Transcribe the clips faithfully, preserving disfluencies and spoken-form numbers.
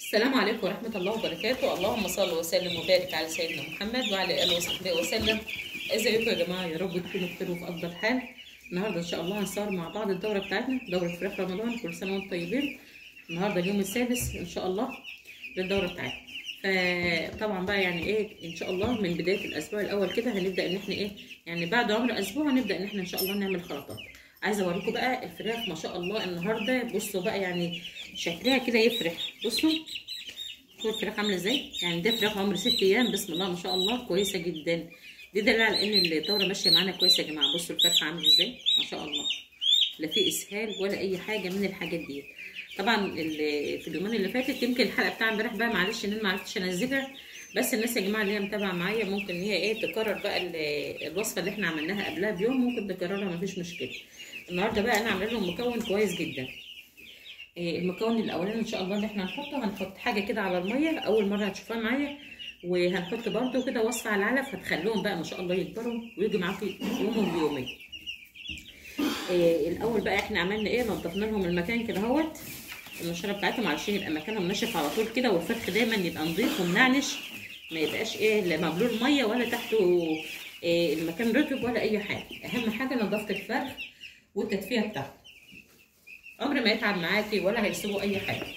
السلام عليكم ورحمة الله وبركاته. اللهم صل وسلم وبارك على سيدنا محمد وعلى آله وصحبه وسلم. ازيكم يا جماعة؟ يا رب تكونوا بخير وفي أفضل حال. النهارده إن شاء الله هنصور مع بعض الدورة بتاعتنا، دورة فراخ رمضان. كل سنة وانتم طيبين. النهارده اليوم السادس إن شاء الله للدورة بتاعتنا. فطبعا بقى يعني إيه، إن شاء الله من بداية الأسبوع الأول كده هنبدأ إن إحنا إيه، يعني بعد عمر أسبوع هنبدأ إن إحنا إن شاء الله نعمل خلطات. عايزة أوريكم بقى الفراخ ما شاء الله النهارده. بصوا بقى يعني شكلها كده يفرح. بصوا شوفوا الفراخ عامله ازاي، يعني ده فراخ عمر ست ايام بسم الله ما شاء الله، كويسه جدا. دي دليل على ان الدوره ماشيه معانا كويسه يا جماعه. بصوا الفرخه عامله ازاي ما شاء الله، لا في اسهال ولا اي حاجه من الحاجات دي. طبعا في اليومين اللي فاتت يمكن الحلقه بتاع امبارح بقى معلش ان انا ما عرفتش انزلها، بس الناس يا جماعه اللي هي متابعه معايا ممكن ان هي ايه تكرر بقى الوصفه اللي احنا عملناها قبلها بيوم، ممكن تكررها مفيش مشكله. النهارده بقى انا عامله لهم مكون كويس جدا. المكون الاولاني ان شاء الله اللي احنا هنحطه، هنحط حاجه كده على الميه اول مره هتشوفوها معايا، وهنحط برده كده وصفه على العلف هتخليهم بقى ما شاء الله يكبروا ويجوا معاكم يومهم بيومين. إيه الاول بقى احنا عملنا ايه، نضفنا لهم المكان كده اهوت، النشاره بتاعتهم علشان يبقى مكانهم ناشف على طول كده، والفرخ دايما يبقى نظيف ومنعنش، ما يبقاش ايه لا مبلول ميه ولا تحته إيه المكان رطب ولا اي حاجه. اهم حاجه نظافه الفرخ والتدفئه بتاعته، عمر ما يتعب معاكي ولا هيسيبوا اي حاجه.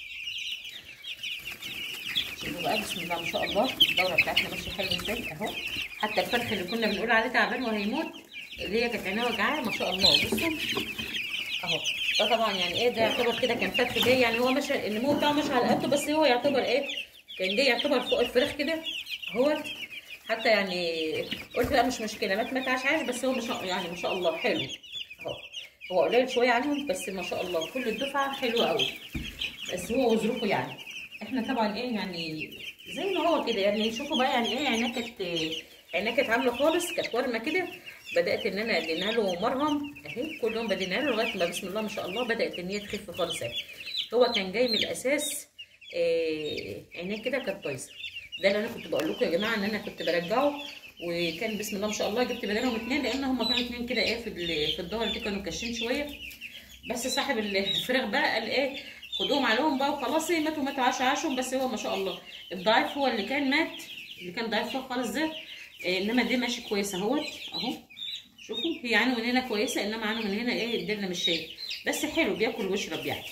شوفوا بقى بسم الله ما شاء الله الدوره بتاعتنا ماشيه حلو ازاي اهو. حتى الفرخ اللي كنا بنقول عليه تعبان وهيموت، اللي هي كانت عينها وجعاه ما شاء الله، بصوا اهو. ده طبعا يعني ايه، ده يعتبر كده كان فرخ جاي، يعني هو ماشي النمو بتاعه ماشي على قده، بس هو يعتبر ايه، كان جاي يعتبر فوق الفراخ كده اهو. حتى يعني قلت لا مش مشكله، مات مات عاش عاش، بس هو مش يعني ما شاء الله حلو اهو. هو قليل شويه عنهم بس ما شاء الله كل الدفعه حلوه قوي، بس هو وظروفه يعني. احنا طبعا ايه يعني زي ما هو كده يعني. شوفوا بقى يعني ايه، عيناه كانت عيناه كانت عامله خالص، كانت ورمه كده. بدات ان انا ادينا له مرهم اهي، كل يوم بدينا له لغايه ما بسم الله ما شاء الله بدات ان هي تخف خالص اهي. هو كان جاي من الاساس إيه، عيناه كده كانت بايظه. ده اللي انا كنت بقول لكم يا جماعه ان انا كنت برجعه، وكان بسم الله ما شاء الله جبت بدلهم اتنين، لان هم كانوا اتنين كده ايه في في الظهر دي كانوا كاشين شويه. بس صاحب الفراخ بقى قال ايه خدوهم عليهم بقى وخلاص، ماتوا ماتوا عاش عاشهم. بس هو ما شاء الله الضعيف هو اللي كان مات، اللي كان ضعيف خالص ده. إيه انما دي ماشي كويس اهوت اهو. شوفوا هي عينه من هنا كويسه، انما عينه من هنا ايه الدنيا مش شايف، بس حلو بياكل ويشرب يعني.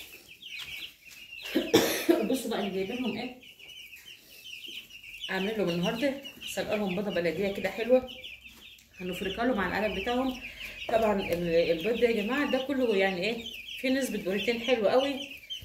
بصوا بقى اللي جايبه لهم ايه، عامله لهم النهارده سلقه لهم بيضه بلديه كده حلوه، هنفركها لهم على القلب بتاعهم. طبعا البيض ده يا جماعه ده كله يعني ايه في نسبه بروتين حلوه قوي.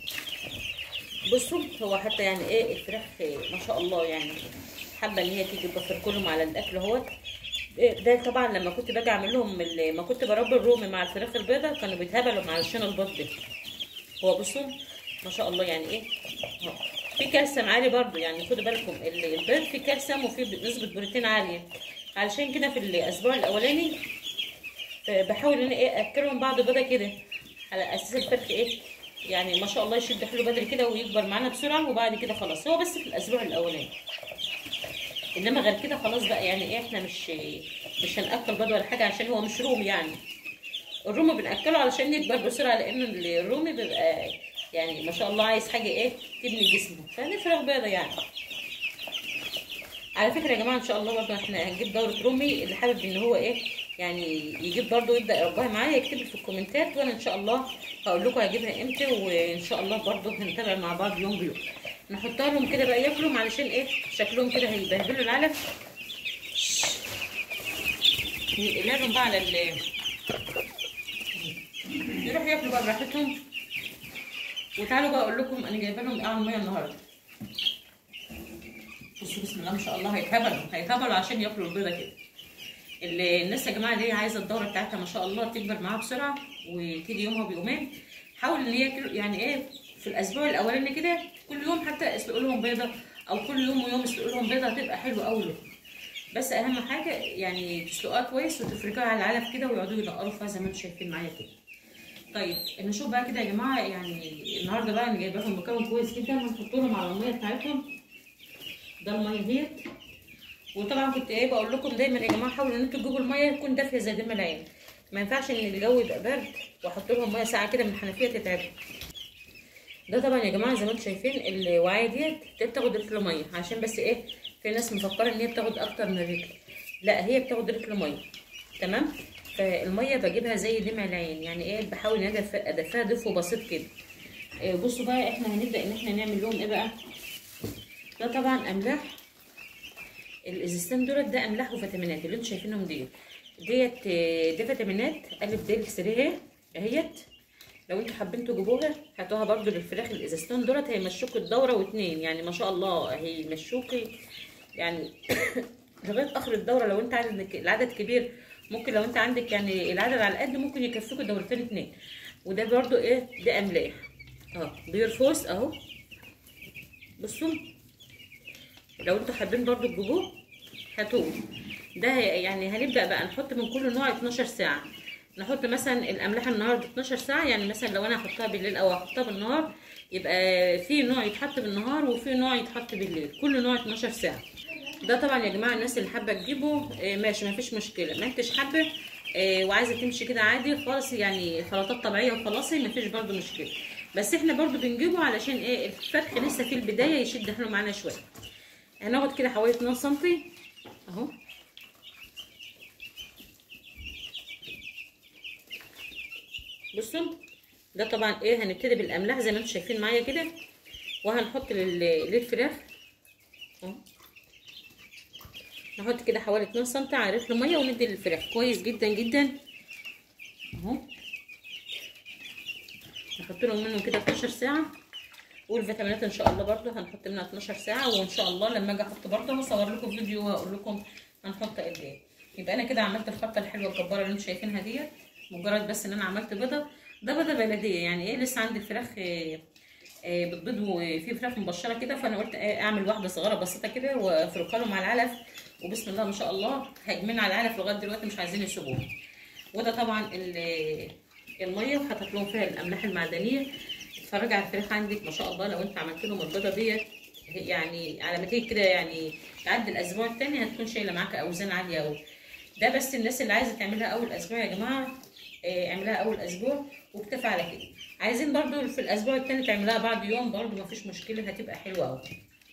بصوا هو حتى يعني ايه الفراخ ما شاء الله يعني حابه ان هي تيجي بفرك لهم على الاكل اهوت. ده طبعا لما كنت باجي اعمل لهم ما كنت بربي الرومي مع الفراخ البيضه كانوا بيتهبلوا علشان البيض ده. هو بصوا ما شاء الله يعني ايه في كالسيوم عالي برضو، يعني خدوا بالكم البيض فيه كالسيوم وفيه نسبه بروتين عاليه. علشان كده في الاسبوع الاولاني بحاول ان ايه اكلهم بعض بيضه كده على اساس الفرخ ايه يعني ما شاء الله يشد حلو بدري كده ويكبر معانا بسرعه، وبعد كده خلاص. هو بس في الاسبوع الاولاني، انما غير كده خلاص بقى يعني ايه احنا مش مش هناكل بيض ولا حاجه، عشان هو مش رومي. يعني الرومي بناكله علشان يكبر بسرعه، لان الرومي بيبقى يعني ما شاء الله عايز حاجه ايه تبني جسمه، فنفرغ بيضه يعني. على فكره يا جماعه ان شاء الله برضه احنا هنجيب دوره رومي، اللي حابب ان هو ايه يعني يجيب برضه يبدا يربيها معايا يكتب لي في الكومنتات، وانا ان شاء الله هقول لكم هجيبها امتى، وان شاء الله برضه هنتابع مع بعض يوم بيوم. نحطها لهم كده بقى ياكلوا علشان ايه شكلهم كده هيبهدلوا العلف. نقلها لهم بقى على ال يروحوا ياكلوا بقى براحتهم. وتعالوا بقى اقول لكم انا جايبه لهم ايه على الميه النهارده. بصوا بسم الله ما شاء الله هيتهبلوا هيتهبلوا عشان ياكلوا البيضه كده. الناس يا جماعه اللي هي عايزه الدوره بتاعتها ما شاء الله تكبر معاها بسرعه وتيجي يومها بيومين، حاول ان هي يعني ايه في الاسبوع الاولاني كده كل يوم حتى اسلقوا لهم بيضه، او كل يوم ويوم اسلقوا لهم بيضه، هتبقى حلوه قوي لهم. بس اهم حاجه يعني تسلقوها كويس وتفركوها على العلف كده ويقعدوا يدقروا فيها زي ما انتم شايفين معايا كده. طيب نشوف بقى كده يا جماعه، يعني النهارده بقى انا جايبه لهم مكون كويس جدا هنحط لهم على الميه بتاعتهم. ده الميه ديت، وطبعا كنت ايه بقول لكم دايما يا جماعه حاولوا ان انتوا تجيبوا الميه تكون دافيه زي دم العين. ما ينفعش ان الجو يبقى برد واحط لهم ميه ساقعه كده من الحنفيه تتعبوا. ده طبعا يا جماعه زي ما انتم شايفين الوعايه ديت بتاخد رتل ميه، عشان بس ايه في ناس مفكره ان هي بتاخد اكتر من رتل، لا هي بتاخد رتل ميه. تمام. فالميه بجيبها زي دمع العين، يعني ايه بحاول ان ادفيها دفء بسيط كده. إيه بصوا بقى احنا هنبدا ان احنا نعمل لهم ايه بقى. ده طبعا املاح الازازتين دولت، ده املاح وفيتامينات اللي انتم شايفينهم ديت ديت دي فيتامينات الف د سريه اهيت. لو انتوا حابين تجيبوها هاتوها برده للفراخ. الازازتين دولت هيمشوكي الدوره واتنين، يعني ما شاء الله هيمشوكي يعني لغايه اخر الدوره. لو انت عندك العدد كبير ممكن، لو انت عندك يعني العدد على قد ممكن يكفيكوا دورتين اتنين. وده برده ايه ده املاح اه بيرفوس اهو. بصوا لو انتوا حابين برده تجيبوه هاتوه. ده يعني هنبدا بقى نحط من كل نوع اتناشر ساعه. نحط مثلا الاملاح النهارده اتناشر ساعه، يعني مثلا لو انا هحطها بالليل او هحطها بالنهار يبقى في نوع يتحط بالنهار وفي نوع يتحط بالليل، كل نوع اتناشر ساعه. ده طبعا يا جماعه الناس اللي حابه تجيبه ماشي مفيش مشكله، ما انتش حابه وعايزه تمشي كده عادي خالص يعني خلطات طبيعيه وخلاص مفيش برده مشكله. بس احنا برده بنجيبه علشان ايه الفرخ لسه في البدايه يشد حيله معانا شويه. هناخد كده حوالي اتنين سنتي اهو. بصوا ده طبعا ايه هنبتدي بالاملاح زي ما انتم شايفين معايا كده، وهنحط للفراخ اهو. نحط كده حوالي اتنين سنتي على رتل ميه وندي للفراخ كويس جدا جدا اهو. نحط لهم منهم كده اتناشر ساعه، والفيتامينات ان شاء الله برده هنحط منها اتناشر ساعه. وان شاء الله لما اجي احط برده هصور لكم فيديو واقول لكم هنحط قد ايه. يبقى انا كده عملت الخلطه الحلوه الجباره اللي انتم شايفينها ديت. مجرد بس ان انا عملت بيضه، ده بيضه بلديه يعني ايه لسه عندي الفراخ بتبيض وفي فراخ مبشره كده، فانا قلت اعمل واحده صغيره بسيطه كده وافركها لهم على العلف. وبسم الله ما شاء الله هاجمين على العلف لغايه دلوقتي مش عايزين يسيبوها. وده طبعا الميه وحطيت لهم فيها الاملاح المعدنيه. اتفرج على الفراخ عندك ما شاء الله، لو انت عملت لهم البيضه ديت يعني على ما تيجي كده يعني تعدي الاسبوع الثاني هتكون شايله معاك اوزان عاليه قوي. ده بس الناس اللي عايزه تعملها اول اسبوع يا جماعه اعملها اول اسبوع واكتفي على كده. عايزين برضو في الاسبوع الثاني تعملها بعد يوم برضو مفيش مشكله هتبقى حلوه قوي.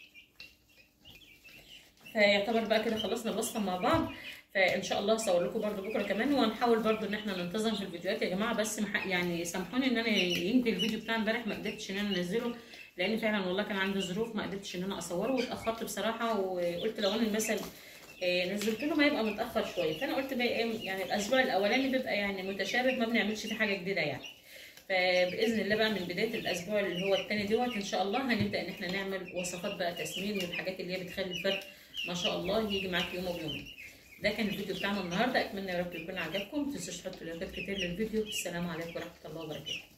فيعتبر بقى كده خلصنا الوصفه مع بعض. فان شاء الله هصور لكم برضو بكره كمان، وهنحاول برضو ان احنا ننتظم في الفيديوهات يا جماعه. بس يعني سامحوني ان انا يمكن الفيديو بتاع امبارح ما قدرتش ان انا انزله، لان فعلا والله كان عندي ظروف ما قدرتش ان انا اصوره واتاخرت بصراحه. وقلت لو انا مثلا نزلت له ما يبقى متاخر شويه، فانا قلت بقى ايه يعني الاسبوع الاولاني بيبقى يعني متشابه ما بنعملش فيه حاجه جديده يعني. فباذن الله بقى من بدايه الاسبوع اللي هو الثاني دوت ان شاء الله هنبدا ان احنا نعمل وصفات بقى تسمين والحاجات اللي هي بتخلي الفرخ ما شاء الله يجي معاك يوم ويومين. ده كان الفيديو بتاعنا النهارده، اتمنى يا رب يكون عجبكم. ما تنسوش تحطوا لايكات كتير للفيديو. السلام عليكم ورحمه الله وبركاته.